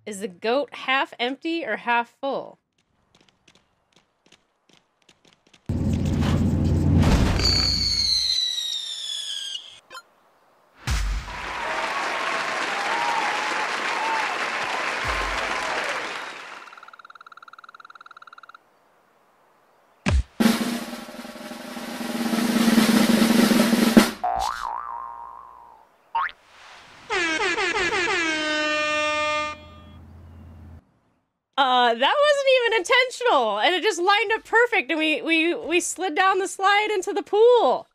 Is the goat half empty or half full? That wasn't even intentional, and it just lined up perfect, and we slid down the slide into the pool.